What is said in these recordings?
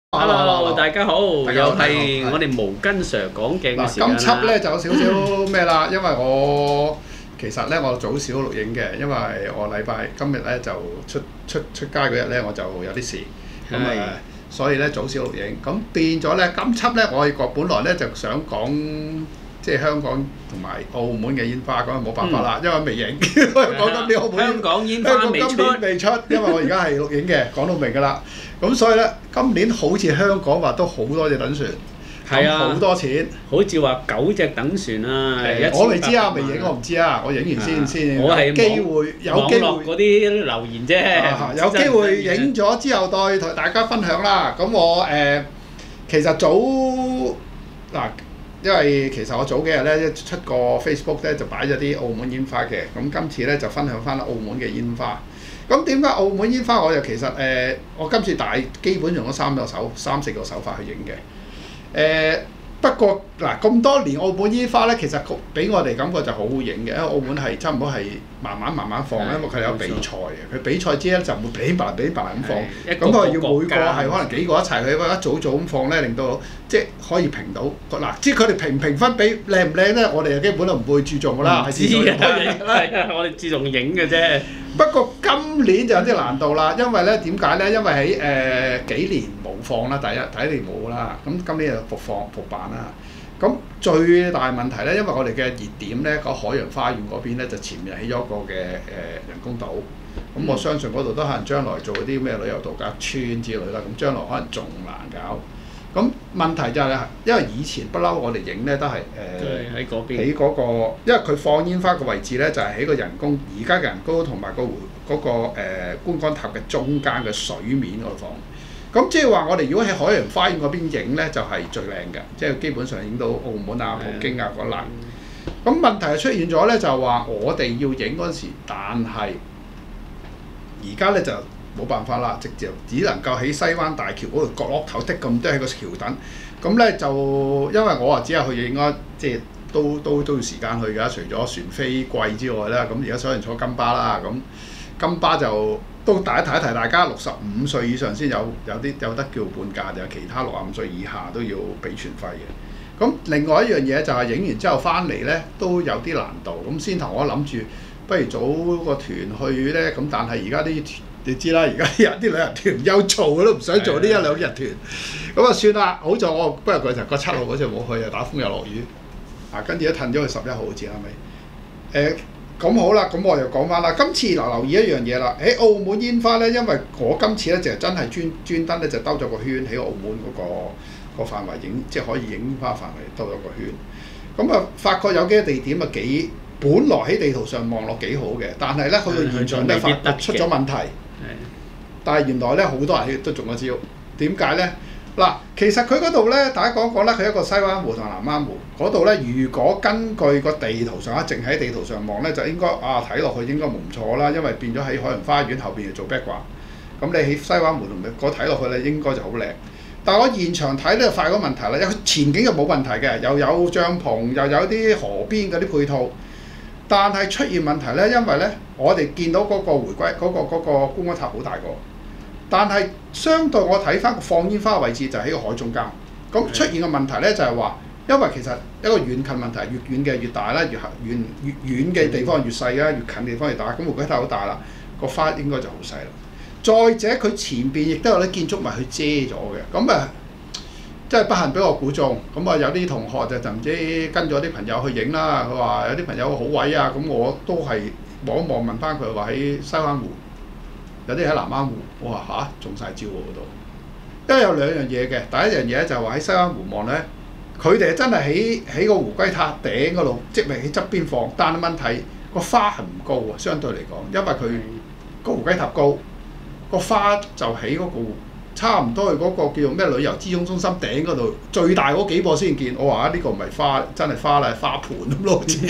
Hello，大家好，又大家好係我哋無根 Sir 講鏡嘅時間今輯啦。 咧就有少少咩啦，因為其實咧我早少錄影嘅，因為我今日咧就出街嗰日咧我就有啲事，咁係所以咧早少錄影，咁變咗咧今輯咧我本來咧就想講即係香港同埋澳門嘅煙花，咁啊冇辦法啦，因為未影，講今年澳門香港煙花未今年未出，因為我而家係錄影嘅，講到明㗎啦。咁所以咧今年好似香港話都好多隻等船。 係啊， 好多錢， 好似話9隻等船啊， 我未知啊，未影我唔知啊，我影完先我係有機會嗰啲留言啫， 有機會影咗之後再同大家分享啦。咁我其實嗱，因為其實我早幾日咧出個 Facebook 咧就擺咗啲澳門煙花嘅，咁今次咧就分享翻澳門嘅煙花。咁點解澳門煙花我其實我今次基本用咗三四個手法去影嘅。不過嗱咁多年澳門煙花咧，其實俾我哋感覺就好好影嘅，因為澳門係差唔多係慢慢放，因為佢有比賽嘅，佢比賽之咧就唔會比白咁放，咁佢要每個係可能幾個一齊去，一組咁放咧，令到即係可以評到嗱，即係佢哋評分比靚唔靚咧，我哋基本都唔會注重㗎啦，係知嘅，係啊，我哋注重影嘅啫。 不過今年就有啲難度啦，因為咧點解咧？因為喺幾年冇放啦，第一年冇啦，咁今年就復辦啦。咁最大問題咧，因為我哋嘅熱點咧，個海洋花園嗰邊咧就前面起咗個嘅人工島，咁我相信嗰度都可能將來做啲咩旅遊度假村之類啦，咁將來可能仲難搞。咁問題就係因為以前不嬲我哋影咧都係喺嗰邊， 喺嗰個，因為佢放煙花嘅位置咧就係喺個人工而家嘅人工同埋嗰個觀光塔嘅中間嘅水面嗰度放。咁即係話我哋如果喺海洋花園嗰邊影咧就係最靚嘅，即係基本上影到澳門啊、葡京啊嗰欄。咁問題係出現咗咧，就係話我哋要影嗰陣時，但係而家咧就冇辦法啦，直接只能夠喺西灣大橋嗰度角落頭的咁多喺個橋墩，咁咧就因為我話只係去影嗰，即係都要時間去㗎，除咗船飛貴之外啦，咁而家所有人坐金巴啦，咁金巴就都大家提一提，大家65歲以上先有得叫半價，就其他65歲以下都要俾全費嘅。咁另外一樣嘢就係影完之後翻嚟咧都有啲難度，咁先頭我諗住不如組個團去咧，咁但係而家啲你知啦，而家有啲旅行團唔憂做嘅都唔想做呢1-2日團，咁啊算啦。好在我不過佢就個7號嗰次冇去，又打風又落雨，跟住一褪咗去11號好似係咪？咁好啦，咁我又講翻啦。今次留意一樣嘢啦，喺澳門煙花咧，因為我今次咧就真係專登咧就兜咗個圈喺澳門嗰個範圍影，即係可以影煙花範圍兜咗個圈。咁啊，發覺有幾個地點啊本來喺地圖上望落幾好嘅，但係咧去到現場咧發覺出咗問題。但係原來咧好多人都中咗招，點解咧？嗱，其實佢嗰度咧，大家講講咧，佢一個西灣湖同南灣湖嗰度咧，如果根據個地圖上淨喺地圖上望咧，就應該睇落去應該唔錯啦，因為變咗喺海洋花園後邊做 background。咁你喺西灣湖同嗰睇落去咧，應該就好靚。但係我現場睇咧，發覺個問題啦，因為佢前景就冇問題嘅，又有帳篷，又有啲河邊嗰啲配套。但係出現問題咧，因為咧我哋見到嗰個回歸嗰個觀光塔好大個，但係相對我睇翻個放煙花嘅位置就喺個海中間。咁出現嘅問題咧就係話，因為其實一個遠近問題，越遠嘅越大啦，越遠嘅地方越細啦，越近地方越大。咁回歸塔好大啦，個花應該就好細啦。再者佢前邊亦都有啲建築物去遮咗嘅，咁即係不幸俾我估中。咁有啲同學就唔知跟咗啲朋友去影啦，佢話有啲朋友好位啊，咁我都係望一望問翻佢話喺西灣湖，有啲喺南灣湖，我話中晒招喎嗰度。因為有兩樣嘢嘅，第一樣嘢就係話喺西灣湖望咧，佢哋真係喺個湖龜塔頂嗰度，即係喺側邊放，但係問題個花係唔高啊，相對嚟講，因為佢個湖龜塔高，個花就喺嗰個差唔多係嗰個叫做咩旅遊資訊中心頂嗰度，最大嗰幾棵先見。我話呢個唔係花，真係花啦，花盆咁咯，好似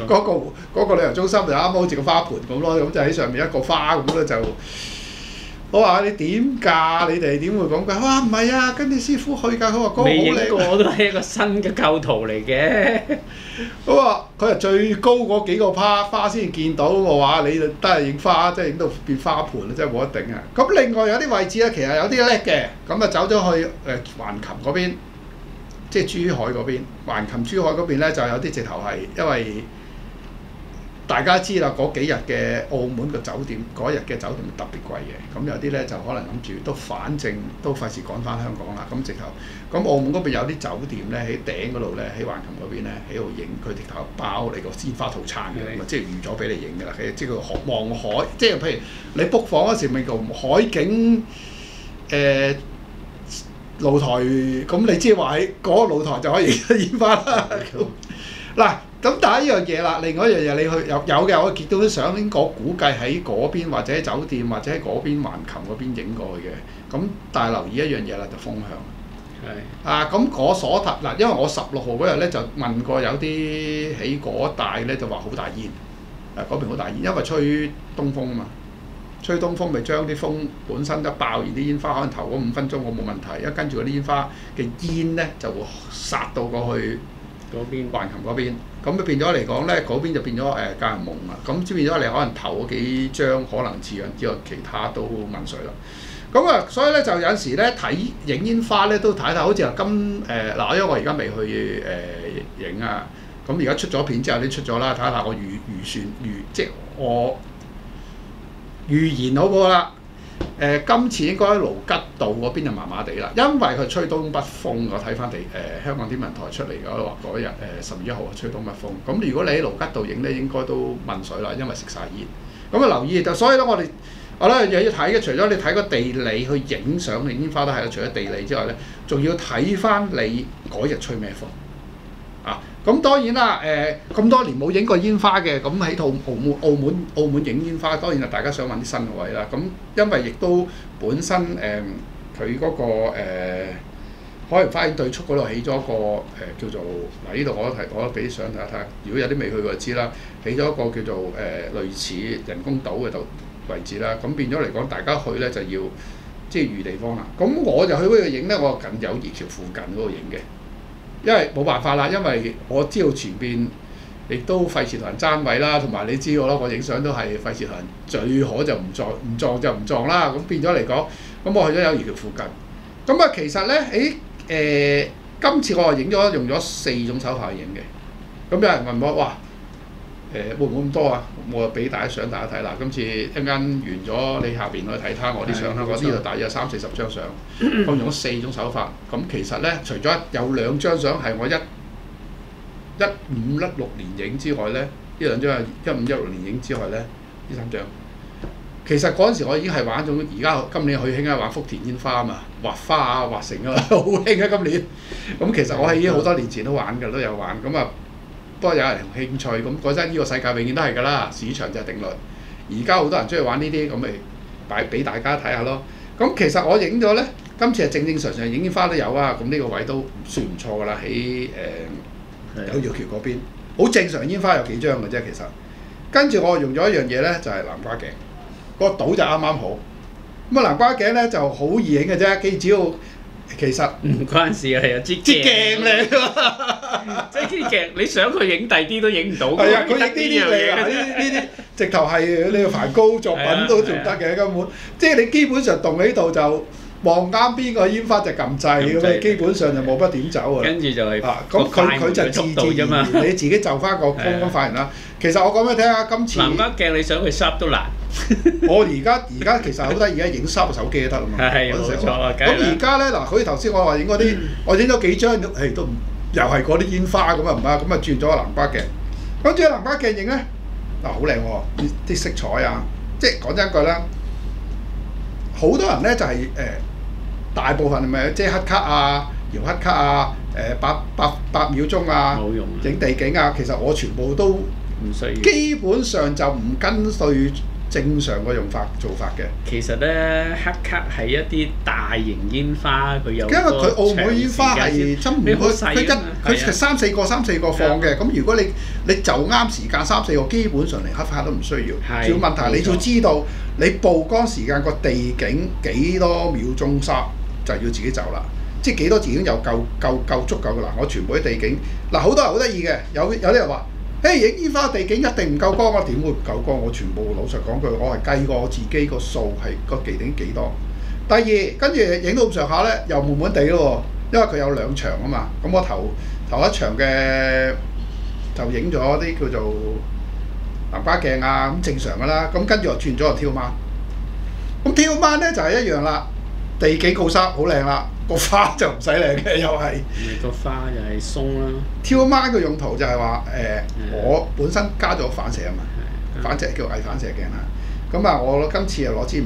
嗰個旅遊中心就啱好似個花盆咁咯，咁就喺上面一個花咁咧就。 我話你點㗎？你哋點會咁㗎？哇唔係啊，跟住師傅去㗎。佢話嗰個好未影靚。 過都係一個新嘅構圖嚟嘅。 佢話佢係最高嗰幾個花先見到，我話你都係影花，即係影到變花盆啦，真係冇得頂啊！咁另外有啲位置咧，其實有啲叻嘅，咁啊走咗去橫琴嗰邊，即係珠海嗰邊。橫琴珠海嗰邊咧就有啲直頭係因為。大家知啦，嗰幾日嘅澳門嘅酒店，嗰日嘅酒店特別貴嘅，咁有啲咧就可能諗住都反正都費事趕翻香港啦，咁直頭，咁澳門嗰邊有啲酒店咧喺頂嗰度咧，喺橫琴嗰邊咧喺度影，佢直頭包你個鮮花套餐嘅，咁即係預咗俾你影㗎啦，即係佢望海，即係譬如你 book 房嗰時咪叫海景露台，咁你知話喺嗰個露台就可以影得煙花啦。嗱。咁但係呢樣嘢啦，另外一樣嘢你去有嘅，我見到啲相，我估計喺嗰邊或者喺酒店或者喺嗰邊橫琴嗰邊影過去嘅。咁但係留意一樣嘢啦，就風向。係。啊，咁嗰所嗱，因為我16號嗰日咧就問過有啲喺嗰帶咧就話好大煙，嗰邊好大煙，因為吹東風啊嘛，吹東風咪將啲風本身一爆完啲煙花，可能頭嗰5分鐘我冇問題，一跟住嗰啲煙花嘅煙咧就會殺到過去。嗰邊橫琴嗰邊，咁就變咗嚟講咧，嗰邊就變咗教人夢啦。咁即變咗你可能頭嗰幾張可能似樣之外，其他都問水啦。咁啊，所以咧就有時咧睇影煙花咧都睇睇，好似話嗱，因為我而家未去影啊。咁而家出咗片之後，你出咗啦，睇下我預算即係我預言好過啦。今次應該喺盧吉道嗰邊就麻麻地啦，因為佢吹東北風。我睇翻香港天文台出嚟嗰日10月1號吹東北風。咁如果你喺盧吉道影咧，應該都問水啦，因為食晒煙。咁啊留意就，所以咧我咧樣嘢要睇嘅，除咗你睇個地理去影相影煙花都係啦，除咗地理之外咧，仲要睇翻你嗰日吹咩風啊！咁當然啦，咁多年冇影過煙花嘅，咁喺澳門影煙花，當然係大家想揾啲新嘅位啦。咁因為亦都本身佢嗰個海洋花園對出嗰度起咗個叫做嗱，呢度我都俾啲相睇下，如果有啲未去過就知啦，起咗一個叫做類似人工島嘅度位置啦。咁變咗嚟講，大家去咧就要即係預地方啦。咁我就去嗰度影咧，我近友誼橋附近嗰度影嘅。因為冇辦法啦，因為我知道前邊亦都費事同人爭位啦，同埋你知我啦，我影相都係費事同人，最好就唔撞就唔撞啦。咁變咗嚟講，咁我去咗友誼橋附近。咁啊，其實咧今次我用咗4種手法去影嘅。咁有人問我哇，會唔會咁多啊？我就俾大家相大家睇啦。今次一陣間完咗，你下邊可以睇睇我啲相啦。我呢度大約30-40張相，咁用咗4種手法。咁其實咧，除咗有2張相係我15-16年影之外咧，呢2張係15-16年影之外咧，呢3張。其實嗰陣時我已經係玩咗，而家今年去興啊玩福田煙花啊嘛，畫花啊畫成啊，好興啊今年。咁其實我係已經好多年前都玩㗎，都有玩。咁啊〜不過有人興趣咁講真，呢個世界永遠都係㗎啦，市場就係定律。而家好多人中意玩呢啲，咁咪擺俾大家睇下咯。咁其實我影咗咧，今次係正常影煙花都有啊。咁呢個位都算唔錯㗎啦，喺友誼橋嗰邊，好正常煙花有幾張嘅啫。其實跟住我用咗一樣嘢咧，就係南瓜頸，個島就啱啱好。咁啊南瓜頸咧就好易影嘅啫，只要其實唔關事嘅，係有支鏡咧，即係啲鏡，你想佢影第啲都影唔到。 係啊，佢影呢啲嚟啊，呢啲直頭係你個梵高作品都仲得嘅根本。即係你基本上棟喺度就望啱邊個煙花就撳掣咁，基本上就冇乜點走啊。 跟住就係咁佢就自然而然，你自己就翻個光快人啦。其實我講俾你聽下，今次南瓜鏡你想佢濕都難。 我而家其實好得意，而家影濕個手機就得啦嘛。 係冇錯啊， 咁而家咧嗱，好似頭先我話影嗰啲，我影咗幾張，都又係嗰啲煙花咁啊，唔係咁啊轉咗個南瓜鏡。咁轉咗南瓜鏡影咧，嗱好靚喎，啲色彩啊，即係講真一句啦，好多人咧就係大部分係咪即係黑卡啊、搖黑卡啊、8秒鐘啊、 冇用影地景啊，其實我全部都唔需要，基本上就唔跟隨正常個做法嘅。 其實咧，黑卡係一啲大型煙花，佢有因為佢澳門煙花係真唔會，佢係三四個放嘅。咁如果你就啱時間3、4個，基本上連黑卡都唔需要。主要問題你要知道你曝光時間個地景幾多秒鐘剎就要自己走啦。即係幾多字已經有夠足夠㗎啦。我全部啲地景嗱，好多人好得意嘅，有啲人話。影煙花地景一定唔夠光，我點會唔夠光？我全部老實講句，我係計過我自己個數係個地景幾多。第二，跟住影到咁上下咧，又悶悶地咯喎，因為佢有2場啊嘛。咁我頭一場嘅就影咗啲叫做南瓜鏡啊，咁正常㗎啦。咁跟住我轉咗個挑媽，咁挑媽咧就係一樣啦，地景好濕好靚啦。個花就唔使靚嘅，又係。 個花又係鬆啦。挑媽嘅用途就係話我本身加咗反射啊嘛，反射叫偽反射鏡啦。咁啊，我今次又攞支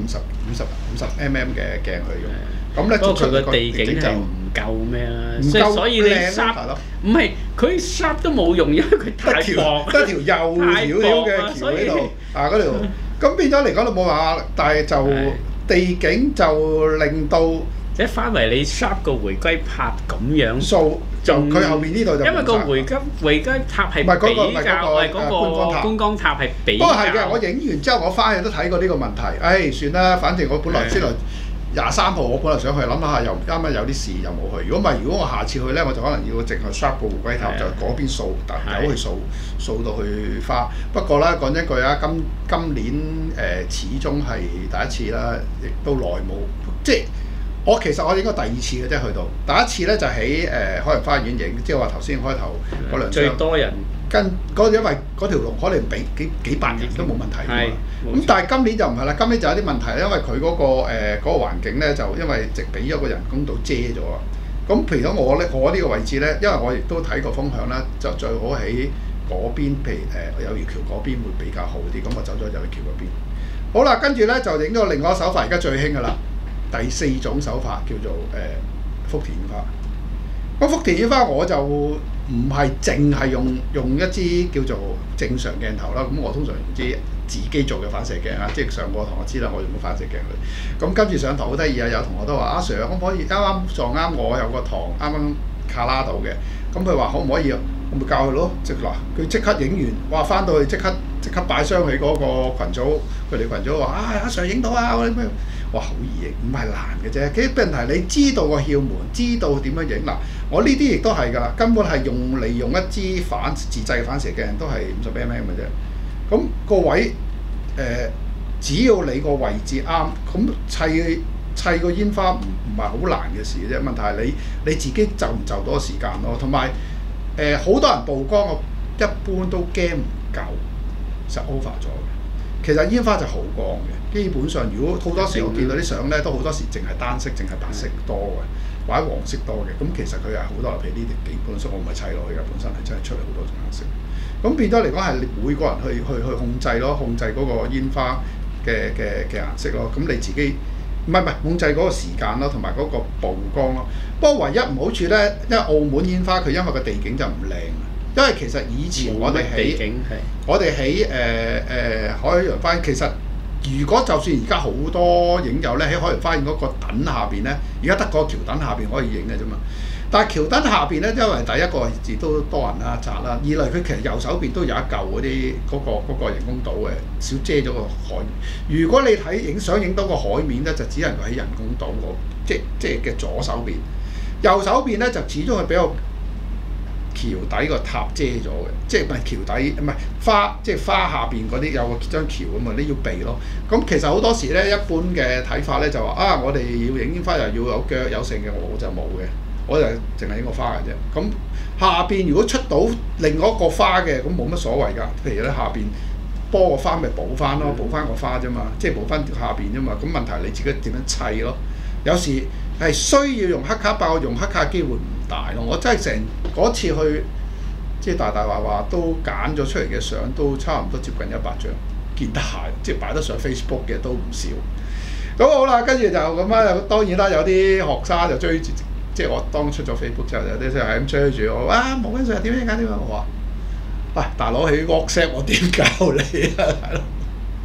50 mm 嘅鏡去用。咁咧， 不過佢個地景就唔夠咩啦，所以你濕唔係佢濕都冇用，因為佢太薄， 得條幼少少嘅橋喺度啊嗰條。咁變咗嚟講都冇話，但係就地景就令到。 即係翻嚟你 sharp 個回歸拍咁樣數，就佢後邊呢度就因為個回歸塔係比較係嗰個觀光塔係比較。 不過係嘅，我影完之後我翻去都睇過呢個問題。算啦，反正我本來先來23號，我本來想去諗下，又啱啱有啲事又冇去。如果我下次去咧，我就可能要淨係 sharp 個回歸塔，就嗰邊掃，由去掃到去花。不過咧講一句啊，今年始終係第一次啦，亦都耐冇即係。其實我應該第2次嘅啫，去到第一次咧就喺海洋花園影，即係話頭先開頭嗰2張。 最多人因為嗰條龍可能俾幾百人都冇問題㗎嘛。咁但係今年就唔係啦，今年就有啲問題，因為佢嗰個環境咧就因為直俾咗個人工島遮咗啊。咁譬如我呢個位置咧，因為我亦都睇過風向啦，就最好喺嗰邊，譬如友誼橋嗰邊會比較好啲。咁我走咗友誼橋嗰邊。好啦，跟住咧就影咗另外一個手法，而家最興㗎啦。第4種手法叫做福田煙花。咁福田煙花我就唔係淨係用一支叫做正常鏡頭啦。咁我通常用支自己做嘅反射鏡啊，即係上過堂我知啦，我用咗反射鏡去。咁跟住上堂好得意啊，有同學都話阿 Sir 可唔可以啱啱撞啱我有個堂啱啱卡拉到嘅，咁佢話可唔可以啊？我咪教佢咯，佢即刻影完，哇！翻到去即刻擺上去嗰個群組，佢哋群組話阿 Sir 影到啊！嗰啲咩？哇！好易影，唔係難嘅啫。幾問題你知道個竅門，知道點樣影嗱。我呢啲亦都係㗎，根本係用一支自製反射鏡，都係50 mm 嘅啫。咁個位只要你個位置啱，咁砌個煙花唔係好難嘅事啫。問題係你自己就唔就到時間咯，同埋好多人曝光，我一般都驚唔夠，就 over 咗嘅。其實煙花就好光嘅，基本上如果好多時我見到啲相咧，都好多時淨係單色，淨係白色多嘅，或者黃色多嘅。咁其實佢係好多，譬如呢啲基本上我唔係砌落去嘅，本身係真係出嚟好多種顏色。咁變咗嚟講係每個人去控制咯，控制嗰個煙花嘅顏色咯。咁你自己唔係控制嗰個時間咯，同埋嗰個曝光咯。不過唯一唔好處咧，因為澳門煙花佢因為個地景就唔靚。因為其實以前我哋喺海洋花園，其實如果就算而家好多影友咧喺海洋花園嗰個墩下邊咧，而家得個橋墩下邊可以影嘅啫嘛。但係橋墩下邊咧，因為第一個位置都多人啦、窄啦，二嚟佢其實右手邊都有一嚿嗰啲嗰個人工島嘅，少遮咗個海面。如果你想影到個海面咧，就只能夠喺人工島即係嘅左手邊，右手邊咧就始終係比較。橋底個塔遮咗嘅，即係唔係橋底唔係花，即係花下邊嗰啲有個張橋咁嘛，你要避咯。咁其實好多時咧，一般嘅睇法咧就話我哋要影煙花又要有腳有剩嘅，我就冇嘅，我就淨係影個花嘅啫。咁下邊如果出到另外一個花嘅，咁冇乜所謂㗎。譬如咧下邊波個花咪補翻咯，補翻個花啫嘛，即係補翻下邊啫嘛。咁問題你自己點樣砌咯？有時係需要用黑卡，但我用黑卡嘅機會唔大咯。我真係成嗰次去，即係大話都揀咗出嚟嘅相都差唔多接近100張，見得下，即係擺得上 Facebook 嘅都唔少。咁好啦，跟住就咁啦。當然啦，有啲學生就追住，即係我當出咗 Facebook 之後，有啲就係咁追住我。哇，冇跟上點樣揀點樣？我話：喂，大佬喺 WhatsApp 我點教你啊？大佬，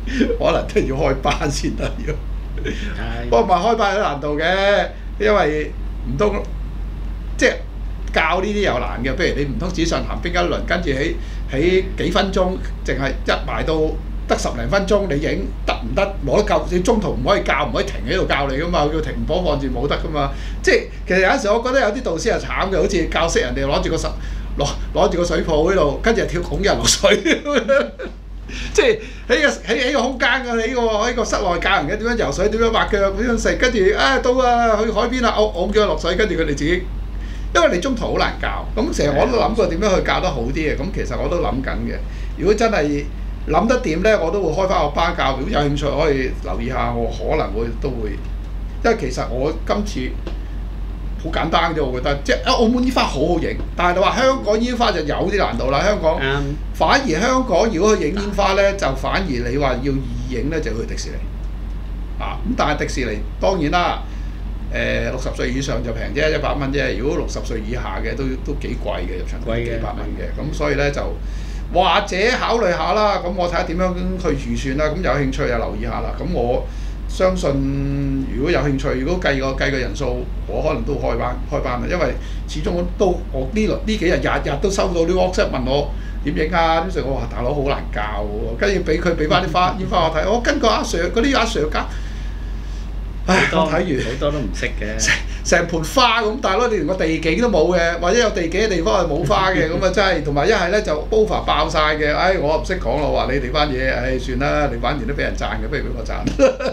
可能都要開班先得要。 係不過唔係開班有難度嘅，因為唔通即係教呢啲又難嘅。譬如你唔通紙上談兵一輪，跟住喺幾分鐘，淨係一埋到得10零分鐘，你影得唔得？冇得救，你中途唔可以教，唔可以停喺度教你噶嘛，要停播放住冇得噶嘛。即係其實有陣時我覺得有啲導師係慘嘅，好似教識人哋攞住個水泡喺度，跟住跳拱人落水。即係喺個空間嘅，喺個室內教人嘅點樣游水、點樣劃腳、點樣食，跟住到去海邊啦，我叫佢落水，跟住佢哋自己，因為你中途好難教，咁成日我都諗過點樣去教得好啲嘅，咁其實我都諗緊嘅。如果真係諗得掂呢，我都會開翻個班教。如果有興趣可以留意下，我可能都會，因為其實我今次好簡單啫，我覺得即係澳門煙花好好影，但係你話香港煙花就有啲難度啦。香港反而香港如果去影煙花呢，就反而你話要易影呢，就去迪士尼咁但係迪士尼當然啦，60歲以上就平啫，100蚊啫。如果60歲以下嘅都幾貴嘅，入場費幾百蚊嘅。咁所以呢，就或者考慮下啦。咁我睇下點樣去預算啦。咁有興趣就留意下啦。咁我相信如果有興趣，如果計個人數，我可能都開班啦。因為始終我呢幾日日日都收到啲 WhatsApp 問我點影啊，啲時我話大佬好難教喎，跟住俾翻啲煙花我睇，我跟個阿 Sir 嗰啲阿 Sir 教，唉，我睇完好多都唔識嘅， 成盆花咁，大佬你連個地景都冇嘅，或者有地景嘅地方係冇花嘅，咁啊真係，同埋一係咧就 over 爆晒嘅，唉我唔識講咯，話你哋班嘢，唉算啦，你玩完都俾人讚嘅，不如俾我讚。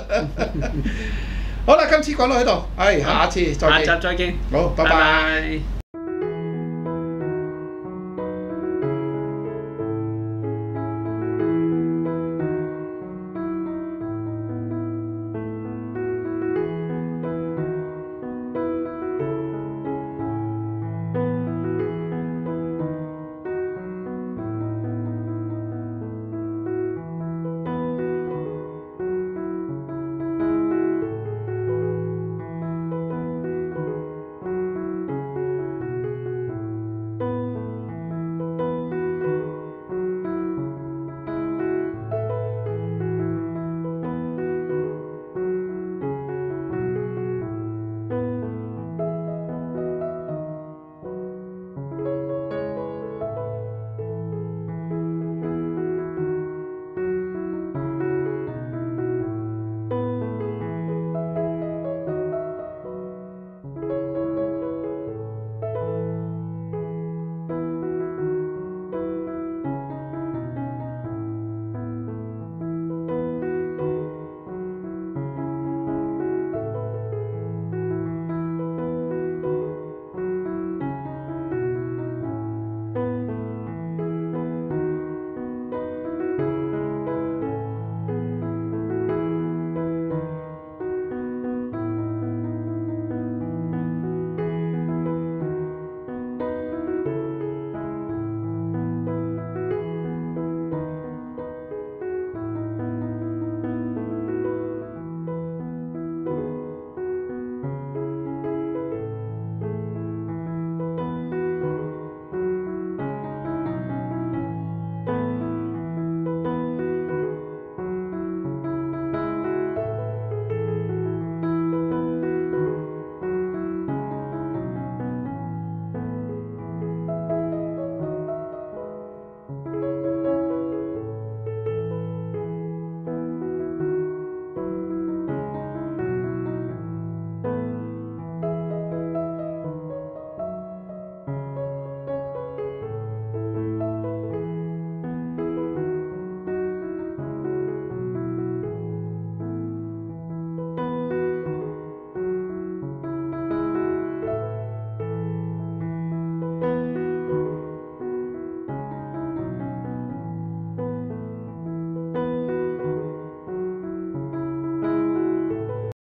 好啦，今次講到呢度，下次再見。 下集再見。 好，拜拜。